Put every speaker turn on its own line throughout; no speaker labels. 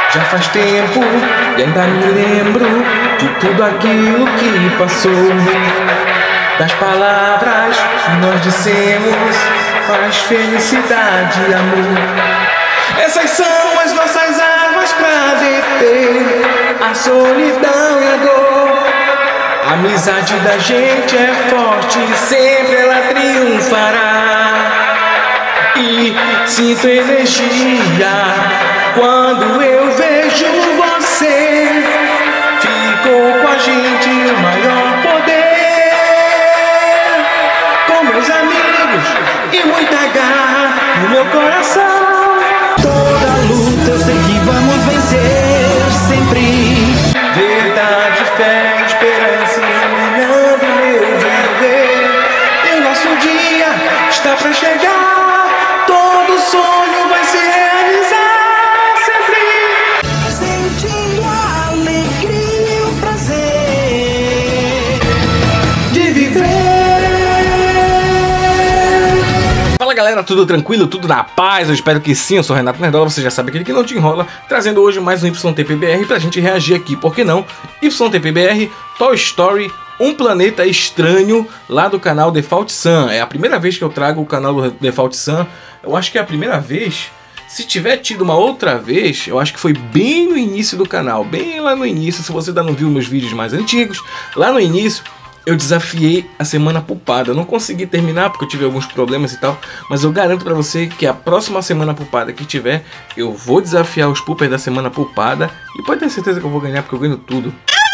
Já faz tempo e ainda me lembro de tudo aquilo que passou. Das palavras que nós dissemos, paz, felicidade e amor. Essas são as nossas armas pra deter a solidão e a dor. A amizade da gente é forte, sempre ela triunfará. E sinto energia quando eu vejo você. Ficou com a gente o maior poder, com meus amigos e muita garra no meu coração.
Toda luta eu sei que vamos vencer sempre.
Verdade, fé, esperança iluminando meu viver. E o nosso dia está pra chegar, todo sonho vai se realizar sempre.
Sentindo a alegria e o prazer
De viver. Fala galera, tudo tranquilo? Tudo na paz? Eu espero que sim, eu sou o Renato Nerdola, você já sabe aquele que não te enrola, trazendo hoje mais um YTPBR pra gente reagir aqui, por que não? YTPBR, Toy Story, Um Planeta Estranho, lá do canal Default Sun. É a primeira vez que eu trago o canal do Default Sun, eu acho que é a primeira vez. Se tiver tido uma outra vez, eu acho que foi bem no início do canal, bem lá no início. Se você ainda não viu meus vídeos mais antigos, lá no início eu desafiei a Semana Pupada. Eu não consegui terminar porque eu tive alguns problemas e tal, mas eu garanto pra você que a próxima Semana Pupada que tiver, eu vou desafiar os poopers da Semana Pupada e pode ter certeza que eu vou ganhar porque eu ganho tudo.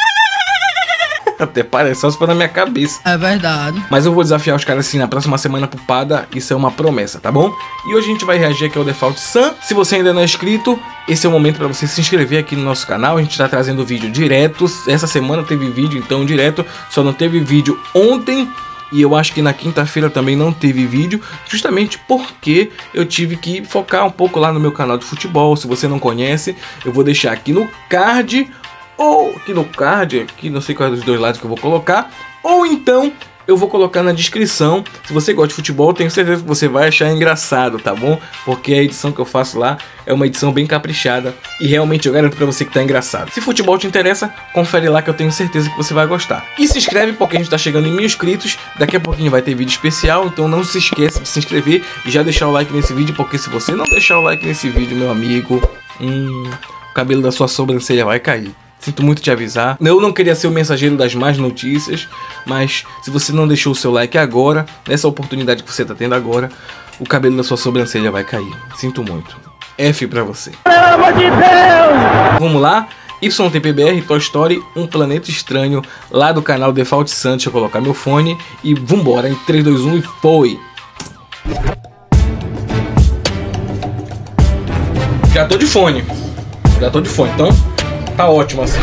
Até parece, só se for na minha cabeça.
É verdade.
Mas eu vou desafiar os caras assim na próxima Semana Pupada, isso é uma promessa, tá bom? E hoje a gente vai reagir aqui ao Default Sun. Se você ainda não é inscrito, esse é o momento para você se inscrever aqui no nosso canal. A gente tá trazendo vídeo direto. Essa semana teve vídeo então direto, só não teve vídeo ontem. E eu acho que na quinta-feira também não teve vídeo, justamente porque eu tive que focar um pouco lá no meu canal de futebol. Se você não conhece, eu vou deixar aqui no card, ou aqui no card, aqui não sei qual é dos dois lados que eu vou colocar, ou então eu vou colocar na descrição. Se você gosta de futebol, tenho certeza que você vai achar engraçado, tá bom? Porque a edição que eu faço lá é uma edição bem caprichada e realmente eu garanto pra você que tá engraçado. Se futebol te interessa, confere lá que eu tenho certeza que você vai gostar. E se inscreve porque a gente tá chegando em 1000 inscritos, daqui a pouquinho vai ter vídeo especial, então não se esqueça de se inscrever e já deixar o like nesse vídeo, porque se você não deixar o like nesse vídeo, meu amigo, o cabelo da sua sobrancelha vai cair. Sinto muito te avisar. Eu não queria ser o mensageiro das más notícias, mas se você não deixou o seu like agora, nessa oportunidade que você tá tendo agora, o cabelo da sua sobrancelha vai cair. Sinto muito. F pra você. Pelo amor de Deus! Vamos lá? YTPBR, Toy Story, Um Planeta Estranho, lá do canal Default Sun. Deixa eu colocar meu fone e vambora. Em 3, 2, 1 e foi! Já tô de fone. Então tá ótimo assim.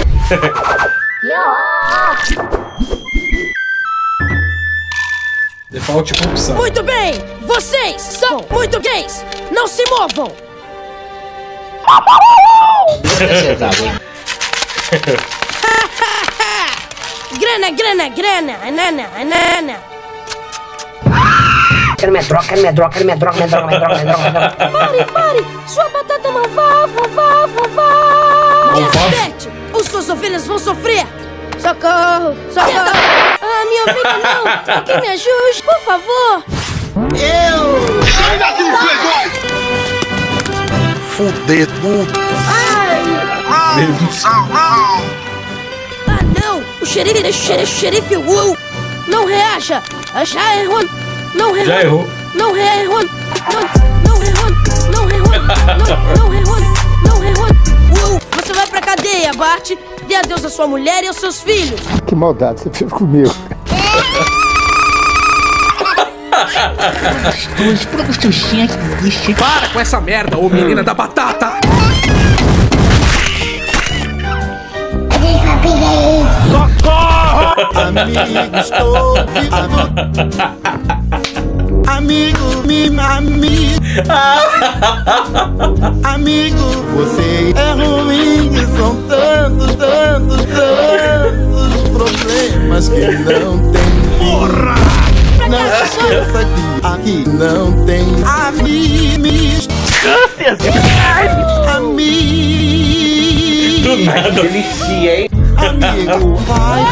Default opção.
Muito bem! Vocês são muito gays! Não se movam! Grana, grana, grana! Anana, anana!
Quero minha droga, quero minha droga, quero minha droga, minha droga, minha droga, minha droga, minha droga.
Pare, pare! Sua batata malvada, vovó, vovó! Repete! Os suas ovelhas vão sofrer! Socorro! Socorro! Ah, minha ovelha não! Alguém me ajude, por favor!
Sai daqui, playboy! Fuder tudo!
Ai! Ah, não! O xerife, não reaja! Já errou! Não errou!
Já errou!
Não errou! Não errou! Você vai pra cadeia, Bart! Dê adeus à sua mulher e aos seus filhos!
Que maldade você fez comigo!
Gostoso, pura gostosinha que existe.
Para com essa merda, ô menina da batata!
Socorro! Amigo, estou amigo, amigo, você é ruim. São tantos problemas que não tem fim. Não se esqueça que aqui não tem amigos. Amigo.
Do nada.
Delicia, hein?
Amigo, vai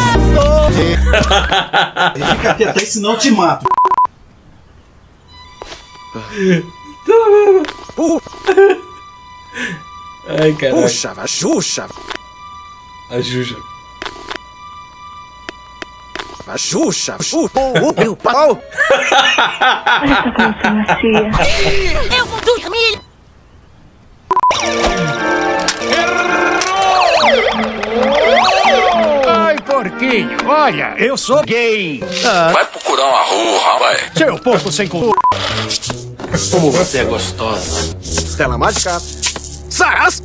Fica quieto aí, senão eu te mato.
Ai, caralho.
Puxa, Xuxa.
A Xuxa.
A Xuxa.
Meu pau!
Eu vou dormir!
Ai, porquinho, olha, eu sou gay.
Vai procurar uma rua, rapaz.
Seu porco sem cultura.
Como você é gostosa.
Tela mágica. Saras.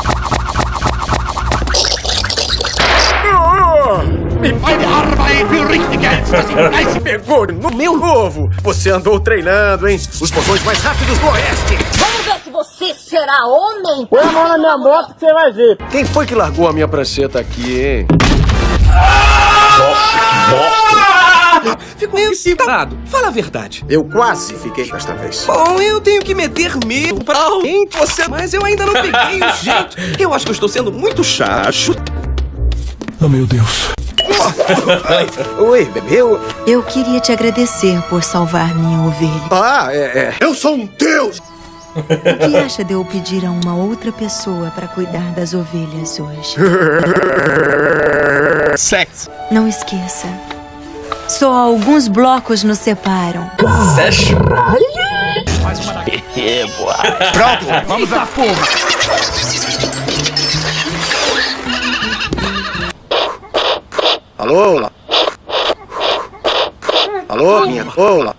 Se pegou no meu novo. Você andou treinando, hein? Os botões mais rápidos do Oeste.
Vamos ver se você será homem!
Põe a mão na minha moto que você vai ver.
Quem foi que largou a minha prancheta aqui, hein?
Fico meio excitado. Fala a verdade.
Eu quase fiquei desta vez.
Bom, eu tenho que meter medo pra alguém que você... Mas eu ainda não peguei o jeito. Eu acho que eu estou sendo muito chacho.
Oh, meu Deus.
Oi, bebê.
Eu queria te agradecer por salvar minha ovelha.
Eu sou um deus!
O que acha de eu pedir a uma outra pessoa para cuidar das ovelhas hoje?
Sexo.
Não esqueça. Só alguns blocos nos separam.
Sexo?
Pronto, vamos lá, porra.
Alô, lá. Alô, minha rola.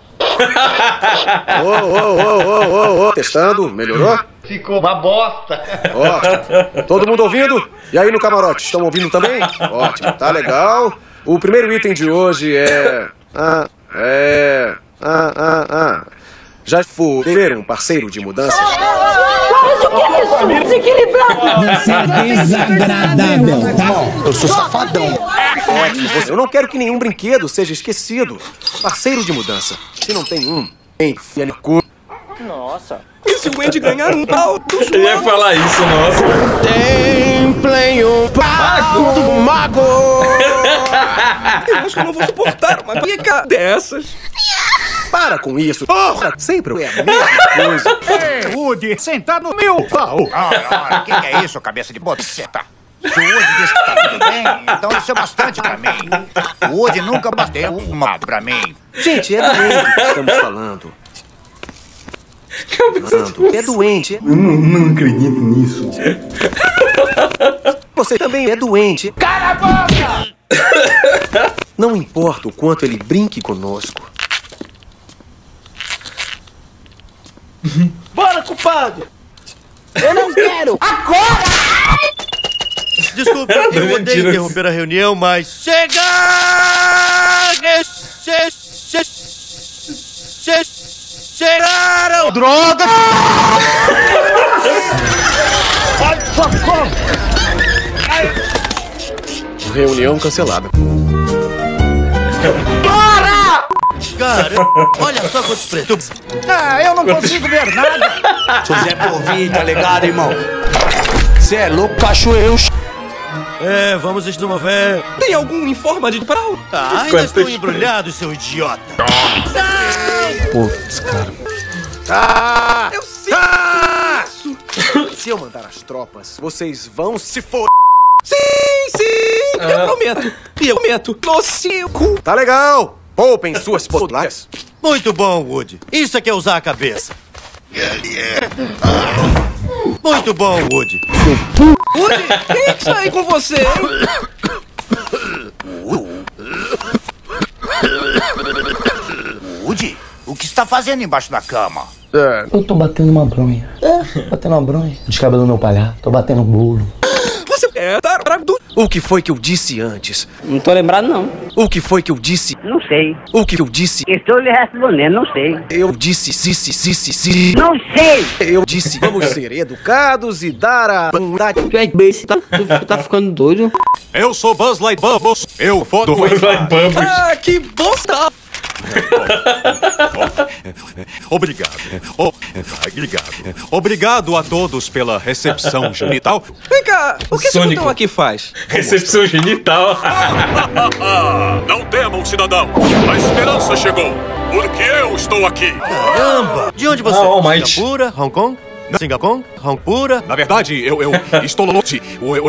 Ô, testando, melhorou?
Ficou uma bosta.
Ótimo. Todo mundo ouvindo? E aí no camarote, estão ouvindo também? Ótimo, tá legal. O primeiro item de hoje é... Já foi um parceiro de mudanças?
Você é desagradável, tá?
Eu sou safadão. Ótimo, eu não quero que nenhum brinquedo seja esquecido. Parceiro de mudança. Se não tem um, enfia no cu.
Nossa.
E se o Andy ganhar um pau do
Eu ia falar isso, nossa.
Templem o pago do mago.
Eu acho que eu não vou suportar uma pica dessas.
Para com isso. Porra, sempre é a mesma coisa.
Woody, sentar no meu pau.
Ora, que é isso, cabeça de boceta? Se o Woody diz que tá tudo bem, então isso é bastante pra mim. O Woody nunca bateu uma pra mim.
Gente, é doente que estamos falando. É doente.
Eu não acredito nisso.
Você também é doente.
Cala a boca!
Não importa o quanto ele brinque conosco.
Bora, culpado!
Eu não quero!
Agora!
Desculpa, eu odeio interromper a reunião, mas... Chega! Chegaram!
Droga!
Reunião cancelada.
Bora!
Cara, olha só quantos pretos.
Ah, eu não consigo ver nada!
José Povinho, tá ligado, irmão? Cê é louco, cachoeiro.
É, vamos de uma fé.
Tem algum em forma de pau?
Ah, ainda estou embrulhado, seu idiota.
Putz, cara.
Eu sei isso.
Se eu mandar as tropas, vocês vão se for...
Sim, eu prometo. E eu prometo. No seu cu.
Tá legal. Poupem suas potulhas.
Muito bom, Woody. Isso é que é usar a cabeça. Muito bom, Woody.
Woody, quem é que sai com você, hein?
Woody, o que está fazendo embaixo da cama?
Eu tô batendo uma bronha. Batendo uma bronha. Descabelando meu palhaço. Tô batendo um bolo.
Você é tarado.
O que foi que eu disse antes?
Não tô lembrado, não.
O que foi que eu disse?
Não sei.
O que eu disse?
Estou lhe respondendo, não sei.
Eu disse sim.
Não sei!
Eu disse vamos ser educados e dar a bondade.
Tu é beijo, tu tá ficando doido?
Eu sou Buzz Lightyear. Eu fodo
Buzz Lightyear.
Ah, que bosta!
Obrigado. Obrigado. Obrigado a todos pela recepção genital.
Vem cá, o que esse botão aqui faz?
Recepção genital.
Não temam, cidadão. A esperança chegou. Porque eu estou aqui.
Caramba! De onde você é? Singapura, Hong Kong? Singapura, Hong Kong?
Na verdade, eu estou longe.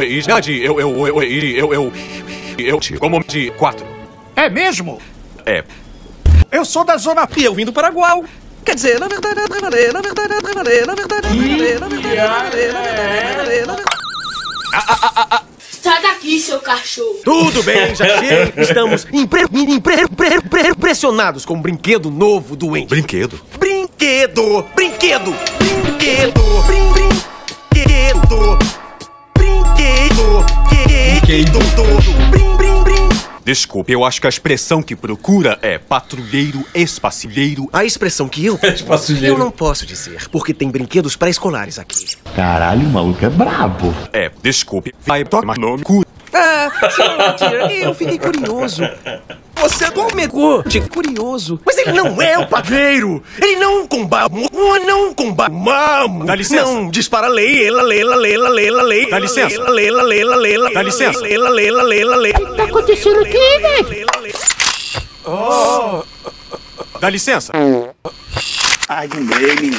Como de 4.
É mesmo?
É.
Eu sou da zona...
E eu vim do Paraguai. Quer dizer, na verdade...
Sai daqui, seu cachorro.
Tudo bem, já chega. Estamos impressionados com um brinquedo novo do Andy.
Brinquedo?
Brinquedo!
Desculpe, eu acho que a expressão que procura é patrulheiro espaçilheiro.
A expressão que eu eu não posso dizer, porque tem brinquedos pré-escolares aqui.
Caralho, o maluco é brabo.
É, desculpe, vai tomar nome cura.
Eu fiquei curioso. Você comecou de curioso. Mas ele não é o padreiro. Ele não combate.
Dá licença.
Não dispara lei.
Dá licença. Dá licença.
O que tá acontecendo aqui, velho?
Dá licença.
Ai, de meme.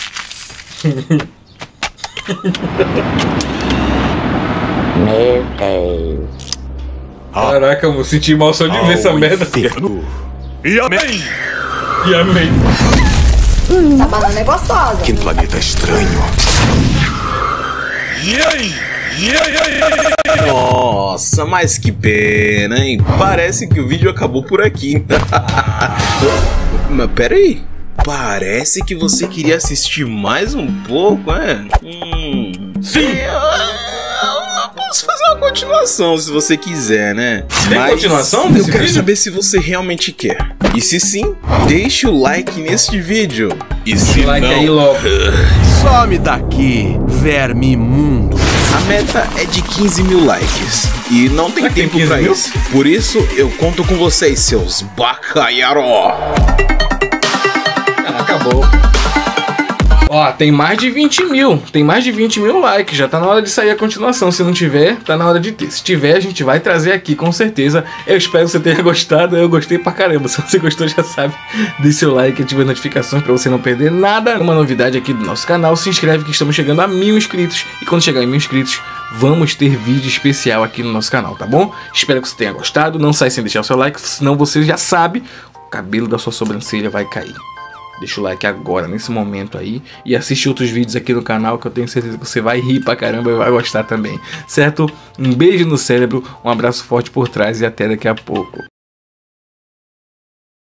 Meu Deus.
Caraca, eu senti mal só de ver essa merda.
E amém.
E amém.
Essa banana é gostosa.
Que planeta estranho.
E aí? Nossa, mas que pena, hein? Parece que o vídeo acabou por aqui. Mas pera aí. Parece que você queria assistir mais um pouco, é?
Sim!
Eu posso fazer uma continuação se você quiser, né?
Tem continuação desse
Eu quero
vídeo?
saber se você realmente quer. E se sim, deixe o like neste vídeo. E se
like
não...
aí logo.
Some daqui, verme imundo.
A meta é de 15 mil likes. E não tem
Será que
tempo
tem 15
pra
mil?
isso. Por isso, eu conto com vocês, seus bacalharó.
Acabou. Ó, tem mais de 20 mil. Tem mais de 20 mil likes. Já tá na hora de sair a continuação. Se não tiver, tá na hora de ter. Se tiver, a gente vai trazer aqui, com certeza. Eu espero que você tenha gostado. Eu gostei pra caramba. Se você gostou, já sabe. Deixe seu like, ative as notificações pra você não perder nada. Uma novidade aqui do nosso canal. Se inscreve que estamos chegando a 1000 inscritos. E quando chegar em 1000 inscritos, vamos ter vídeo especial aqui no nosso canal, tá bom? Espero que você tenha gostado. Não sai sem deixar o seu like, senão você já sabe, o cabelo da sua sobrancelha vai cair. Deixa o like agora, nesse momento aí. E assiste outros vídeos aqui no canal, que eu tenho certeza que você vai rir pra caramba e vai gostar também. Certo? Um beijo no cérebro, um abraço forte por trás e até daqui a pouco.